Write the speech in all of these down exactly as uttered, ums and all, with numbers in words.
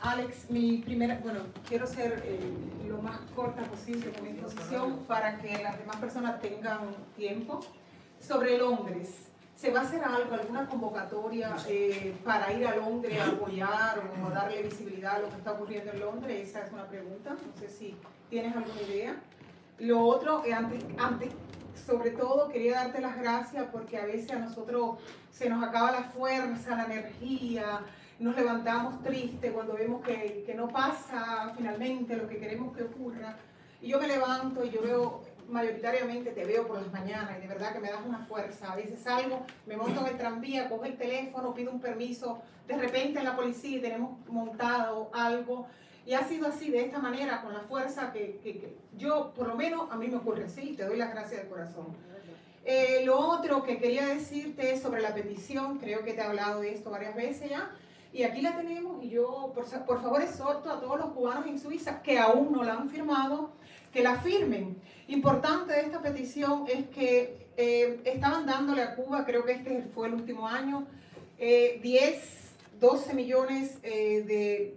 Alex, mi primera, bueno, quiero ser eh, lo más corta posible con mi exposición para que las demás personas tengan tiempo. Sobre Londres, ¿se va a hacer algo, alguna convocatoria eh, para ir a Londres a apoyar o a darle visibilidad a lo que está ocurriendo en Londres? Esa es una pregunta, no sé si tienes alguna idea. Lo otro, eh, antes, antes, sobre todo quería darte las gracias porque a veces a nosotros se nos acaba la fuerza, la energía, nos levantamos tristes cuando vemos que, que no pasa finalmente lo que queremos que ocurra. Y yo me levanto y yo veo, mayoritariamente te veo por las mañanas y de verdad que me das una fuerza. A veces salgo, me monto en el tranvía, cojo el teléfono, pido un permiso, de repente en la policía tenemos montado algo. Y ha sido así, de esta manera, con la fuerza que, que, que yo, por lo menos, a mí me ocurre así, y te doy las gracias de corazón. Eh, lo otro que quería decirte es sobre la petición, creo que te he hablado de esto varias veces ya, y aquí la tenemos, y yo, por, por favor, exhorto a todos los cubanos en Suiza que aún no la han firmado, que la firmen. Importante de esta petición es que eh, estaban dándole a Cuba, creo que este fue el último año, eh, diez, doce millones eh, de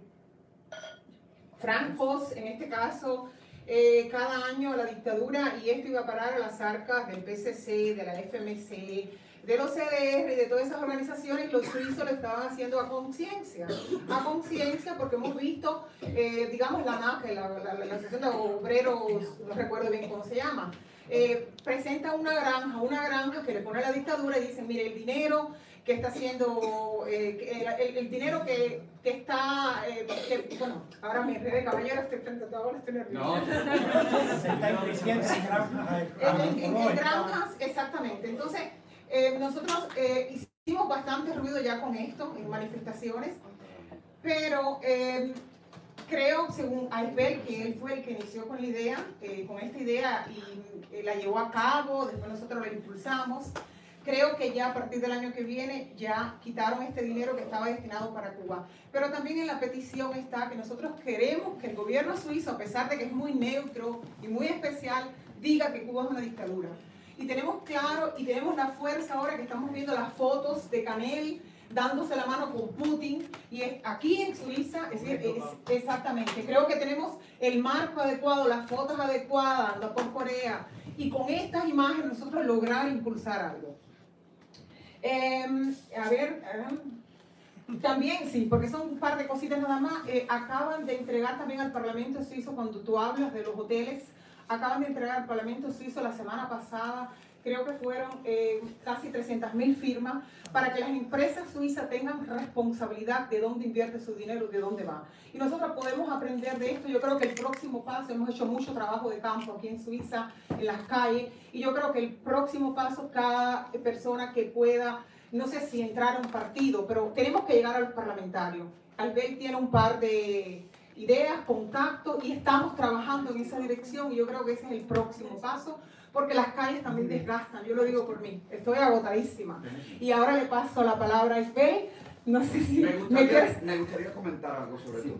francos, en este caso, eh, cada año a la dictadura, y esto iba a parar a las arcas del P C C, de la F M C, de los C D R y de todas esas organizaciones. Los suizos lo estaban haciendo a conciencia, a conciencia porque hemos visto, eh, digamos, la NAC, la, la, la, la Asociación de Obreros, no recuerdo bien cómo se llama, eh, presenta una granja, una granja que le pone a la dictadura y dicen, mire, el dinero que está haciendo, eh, el, el, el dinero que, que está, eh, que, bueno, ahora me enredé, caballero, estoy frente a ahora estoy nerviosa. No. Se está invirtiendo en granjas. En, en, en granjas, exactamente. Entonces, eh, nosotros eh, hicimos bastante ruido ya con esto, en manifestaciones, pero eh, creo, según Aisbel, que él fue el que inició con la idea, eh, con esta idea, y eh, la llevó a cabo, después nosotros la impulsamos. Creo que ya a partir del año que viene ya quitaron este dinero que estaba destinado para Cuba. Pero también en la petición está que nosotros queremos que el gobierno suizo, a pesar de que es muy neutro y muy especial, diga que Cuba es una dictadura. Y tenemos claro y tenemos la fuerza ahora que estamos viendo las fotos de Canel dándose la mano con Putin, y es aquí en Suiza, es decir, es, exactamente, creo que tenemos el marco adecuado, las fotos adecuadas, anda por Corea, y con estas imágenes nosotros lograr impulsar algo. Eh, a ver, eh, también sí, porque son un par de cositas nada más. Eh, acaban de entregar también al Parlamento Suizo, cuando tú hablas de los hoteles, acaban de entregar al Parlamento Suizo la semana pasada, creo que fueron eh, casi trescientas mil firmas, para que las empresas suizas tengan responsabilidad de dónde invierte su dinero y de dónde va. Y nosotros podemos aprender de esto. Yo creo que el próximo paso, hemos hecho mucho trabajo de campo aquí en Suiza, en las calles, y yo creo que el próximo paso, cada persona que pueda, no sé si entrar a un partido, pero tenemos que llegar al parlamentario. Albert tiene un par de ideas, contactos, y estamos trabajando en esa dirección, y yo creo que ese es el próximo paso, porque las calles también desgastan, yo lo digo por mí, estoy agotadísima. Y ahora le paso la palabra a Isbel, no sé si me gustaría, me quieres... me gustaría comentar algo sobre sí. tu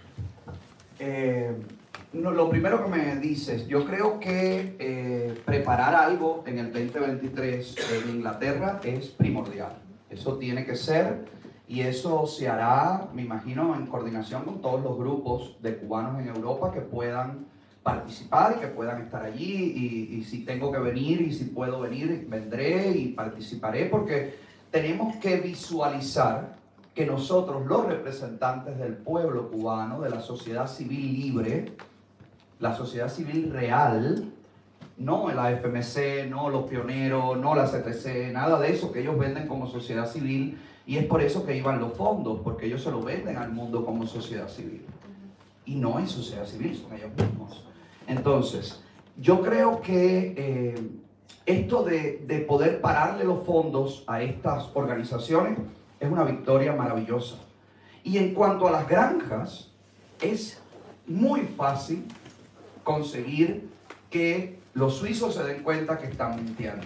eh, no, lo primero que me dices, yo creo que eh, preparar algo en el veinte veintitrés en Inglaterra es primordial, eso tiene que ser, y eso se hará, me imagino, en coordinación con todos los grupos de cubanos en Europa que puedan participar y que puedan estar allí, y, y si tengo que venir y si puedo venir, vendré y participaré, porque tenemos que visualizar que nosotros, los representantes del pueblo cubano, de la sociedad civil libre, la sociedad civil real, no la F M C, no los pioneros, no la C T C, nada de eso que ellos venden como sociedad civil, y es por eso que iban los fondos, porque ellos se lo venden al mundo como sociedad civil. Y no es sociedad civil, son ellos mismos. Entonces, yo creo que eh, esto de, de poder pararle los fondos a estas organizaciones es una victoria maravillosa. Y en cuanto a las granjas, es muy fácil conseguir que los suizos se den cuenta que están mintiendo.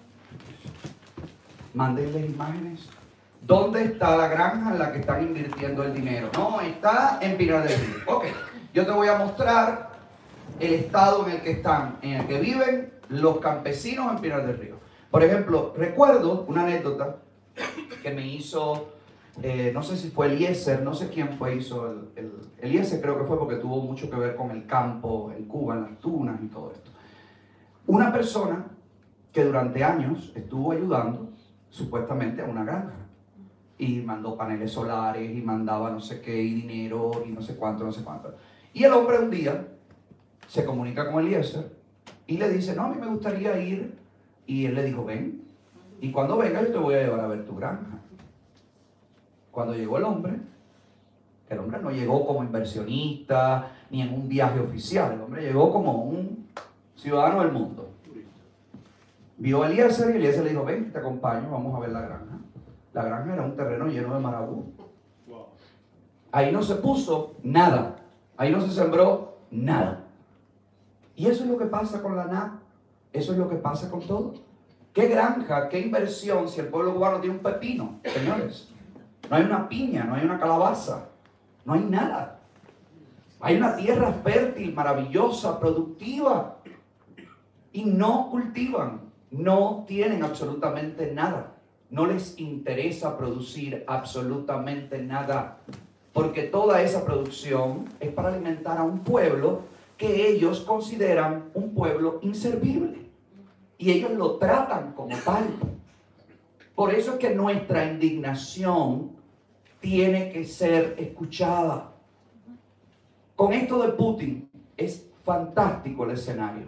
Mándenles imágenes. ¿Dónde está la granja en la que están invirtiendo el dinero? No, está en Pinar del Río. Ok, yo te voy a mostrar el estado en el que están, en el que viven los campesinos en Pinar del Río. Por ejemplo, recuerdo una anécdota que me hizo eh, no sé si fue Eliezer, no sé quién fue, hizo el, el Eliezer creo que fue porque tuvo mucho que ver con el campo en Cuba, en las tunas y todo esto. Una persona que durante años estuvo ayudando supuestamente a una granja y mandó paneles solares y mandaba no sé qué y dinero y no sé cuánto, no sé cuánto. Y el hombre un día se comunica con Eliezer y le dice, no, a mí me gustaría ir. Y él le dijo, ven, y cuando venga yo te voy a llevar a ver tu granja. Cuando llegó el hombre, el hombre no llegó como inversionista ni en un viaje oficial, el hombre llegó como un ciudadano del mundo. Vio a Eliezer y Eliezer le dijo, ven, te acompaño, vamos a ver la granja. La granja era un terreno lleno de marabú. Ahí no se puso nada, ahí no se sembró nada. Y eso es lo que pasa con la N A C, eso es lo que pasa con todo. ¿Qué granja, qué inversión si el pueblo cubano tiene un pepino, señores? No hay una piña, no hay una calabaza, no hay nada. Hay una tierra fértil, maravillosa, productiva, y no cultivan, no tienen absolutamente nada. No les interesa producir absolutamente nada, porque toda esa producción es para alimentar a un pueblo que ellos consideran un pueblo inservible. Y ellos lo tratan como tal. Por eso es que nuestra indignación tiene que ser escuchada. Con esto de Putin es fantástico el escenario.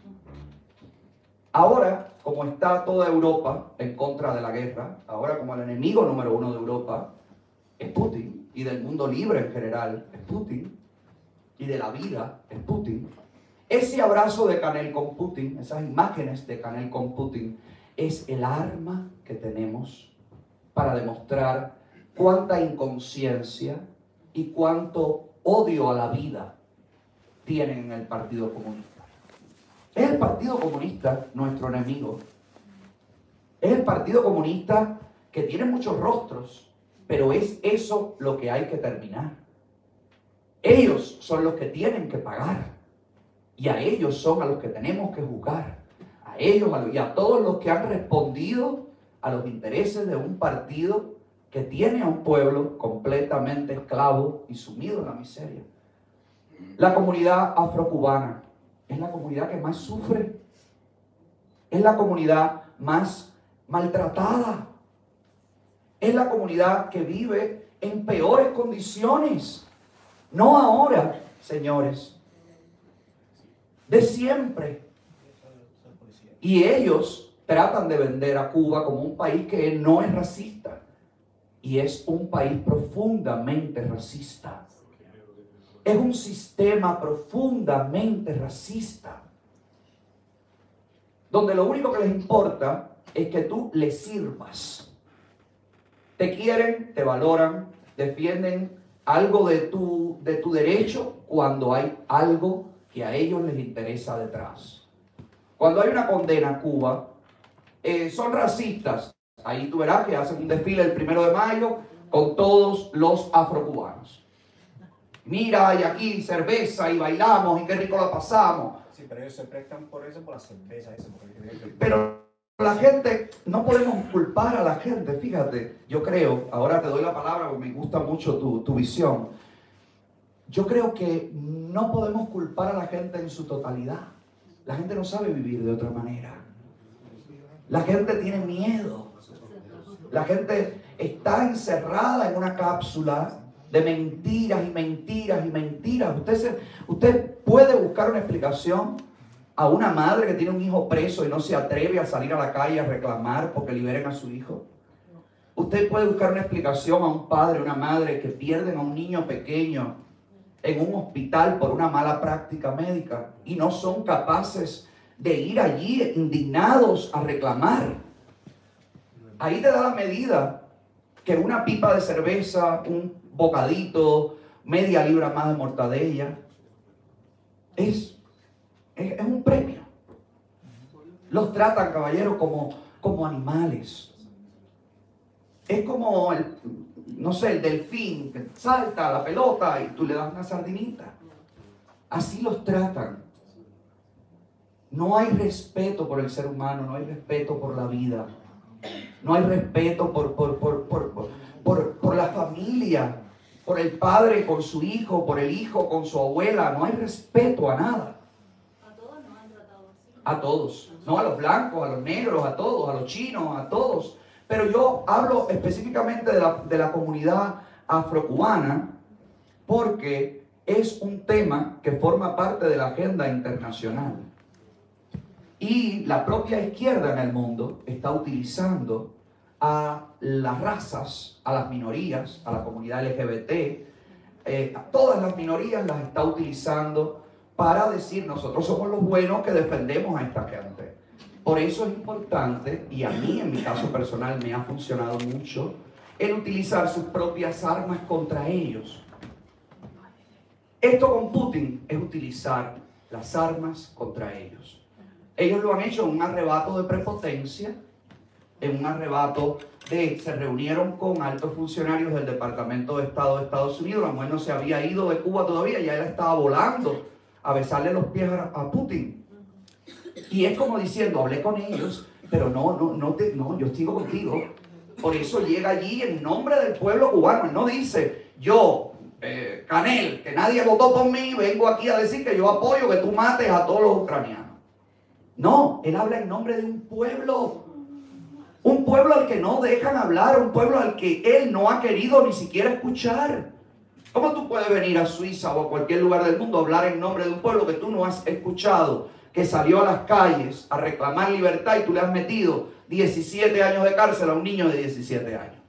Ahora, como está toda Europa en contra de la guerra, ahora como el enemigo número uno de Europa es Putin, y del mundo libre en general es Putin, y de la vida es Putin. Ese abrazo de Canel con Putin, esas imágenes de Canel con Putin, es el arma que tenemos para demostrar cuánta inconsciencia y cuánto odio a la vida tienen en el Partido Comunista. Es el Partido Comunista nuestro enemigo. Es el Partido Comunista que tiene muchos rostros, pero es eso lo que hay que terminar. Ellos son los que tienen que pagar. Y a ellos son a los que tenemos que juzgar. A ellos a los, y a todos los que han respondido a los intereses de un partido que tiene a un pueblo completamente esclavo y sumido en la miseria. La comunidad afrocubana es la comunidad que más sufre. Es la comunidad más maltratada. Es la comunidad que vive en peores condiciones. No ahora, señores. De siempre. Y ellos tratan de vender a Cuba como un país que no es racista. Y es un país profundamente racista. Es un sistema profundamente racista. Donde lo único que les importa es que tú les sirvas. Te quieren, te valoran, defienden algo de tu, de tu derecho cuando hay algo que a ellos les interesa detrás. Cuando hay una condena a Cuba, eh, son racistas. Ahí tú verás que hacen un desfile el primero de mayo con todos los afrocubanos. Mira, y aquí cerveza y bailamos y qué rico la pasamos. Sí, pero ellos se prestan por eso, por la cerveza. Eso, porque... Pero la gente, no podemos culpar a la gente, fíjate. Yo creo, ahora te doy la palabra porque me gusta mucho tu, tu visión. Yo creo que no podemos culpar a la gente en su totalidad. La gente no sabe vivir de otra manera. La gente tiene miedo. La gente está encerrada en una cápsula de mentiras y mentiras y mentiras. Usted, se, usted puede buscar una explicación a una madre que tiene un hijo preso y no se atreve a salir a la calle a reclamar porque liberen a su hijo. Usted puede buscar una explicación a un padre, una madre que pierden a un niño pequeño en un hospital por una mala práctica médica y no son capaces de ir allí indignados a reclamar. Ahí te da la medida que una pipa de cerveza, un bocadito, media libra más de mortadella, es, es, es un premio. Los tratan, caballeros, como, como animales. Es como el, no sé, el delfín que salta a la pelota y tú le das una sardinita. Así los tratan. No hay respeto por el ser humano, no hay respeto por la vida. No hay respeto por, por, por, por, por, por, por la familia, por el padre con su hijo, por el hijo con su abuela. No hay respeto a nada. A todos nos han tratado así. A todos, no a los blancos, a los negros, a todos, a los chinos, a todos. Pero yo hablo específicamente de la, de la comunidad afrocubana porque es un tema que forma parte de la agenda internacional. Y la propia izquierda en el mundo está utilizando a las razas, a las minorías, a la comunidad L G B T, eh, a todas las minorías las está utilizando para decir nosotros somos los buenos que defendemos a esta gente. Por eso es importante, y a mí en mi caso personal me ha funcionado mucho, el utilizar sus propias armas contra ellos. Esto con Putin es utilizar las armas contra ellos. Ellos lo han hecho en un arrebato de prepotencia, en un arrebato de, se reunieron con altos funcionarios del Departamento de Estado de Estados Unidos. La mujer no se había ido de Cuba todavía, ya él estaba volando a besarle los pies a, a Putin. Y es como diciendo, hablé con ellos, pero no, no, no, te, no, yo sigo contigo. Por eso llega allí en nombre del pueblo cubano. Él no dice, yo, eh, Canel, que nadie votó por mí, vengo aquí a decir que yo apoyo que tú mates a todos los ucranianos. No, él habla en nombre de un pueblo. Un pueblo al que no dejan hablar, un pueblo al que él no ha querido ni siquiera escuchar. ¿Cómo tú puedes venir a Suiza o a cualquier lugar del mundo a hablar en nombre de un pueblo que tú no has escuchado, que salió a las calles a reclamar libertad y tú le has metido diecisiete años de cárcel a un niño de diecisiete años?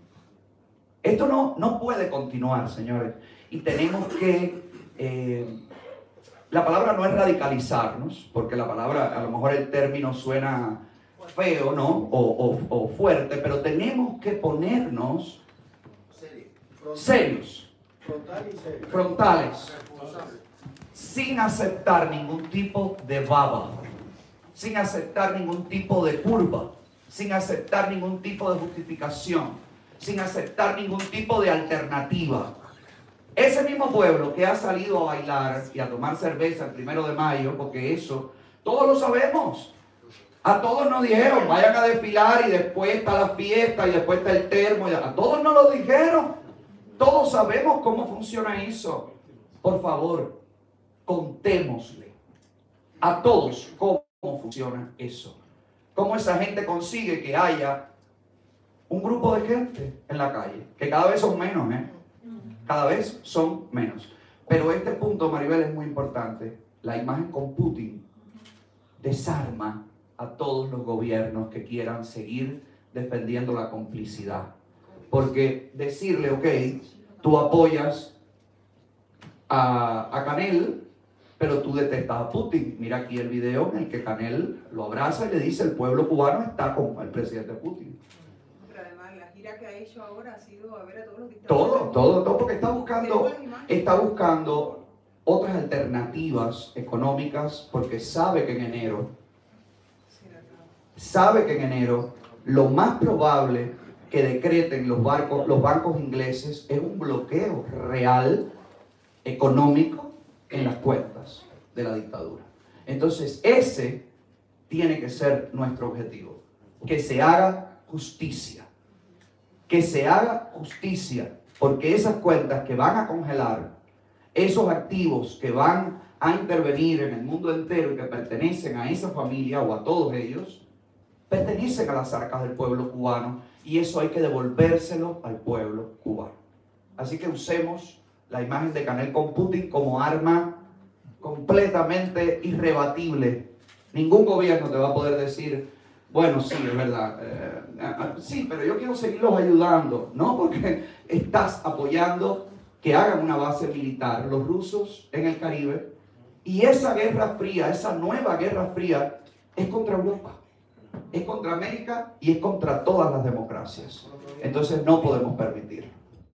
Esto no, no puede continuar, señores. Y tenemos que... Eh, la palabra no es radicalizarnos, porque la palabra, a lo mejor el término suena feo, ¿no? O, o, o fuerte, pero tenemos que ponernos serios, frontales, sin aceptar ningún tipo de baba, sin aceptar ningún tipo de curva, sin aceptar ningún tipo de justificación, sin aceptar ningún tipo de alternativa. Ese mismo pueblo que ha salido a bailar y a tomar cerveza el primero de mayo, porque eso, todos lo sabemos. A todos nos dijeron, vayan a desfilar y después está la fiesta y después está el termo. A todos nos lo dijeron. Todos sabemos cómo funciona eso. Por favor, contémosle a todos cómo funciona eso. Cómo esa gente consigue que haya un grupo de gente en la calle, que cada vez son menos, ¿eh? Cada vez son menos. Pero este punto, Maribel, es muy importante. La imagen con Putin desarma a todos los gobiernos que quieran seguir defendiendo la complicidad. Porque decirle, ok, tú apoyas a, a Canel, pero tú detestas a Putin. Mira aquí el video en el que Canel lo abraza y le dice, el pueblo cubano está con el presidente Putin. Que ha hecho ahora ha sido a ver a todos los dictadores. Todo, todo, todo, porque está buscando, está buscando otras alternativas económicas, porque sabe que en enero, sabe que en enero lo más probable que decreten los, barcos, los bancos ingleses es un bloqueo real económico en las cuentas de la dictadura. Entonces ese tiene que ser nuestro objetivo, que se haga justicia. Que se haga justicia, porque esas cuentas que van a congelar, esos activos que van a intervenir en el mundo entero y que pertenecen a esa familia o a todos ellos, pertenecen a las arcas del pueblo cubano y eso hay que devolvérselo al pueblo cubano. Así que usemos la imagen de Canel con Putin como arma completamente irrebatible. Ningún gobierno te va a poder decir, bueno, sí, es verdad, eh, eh, sí, pero yo quiero seguirlos ayudando, ¿no? Porque estás apoyando que hagan una base militar los rusos en el Caribe y esa guerra fría, esa nueva guerra fría es contra Europa, es contra América y es contra todas las democracias. Entonces no podemos permitirlo.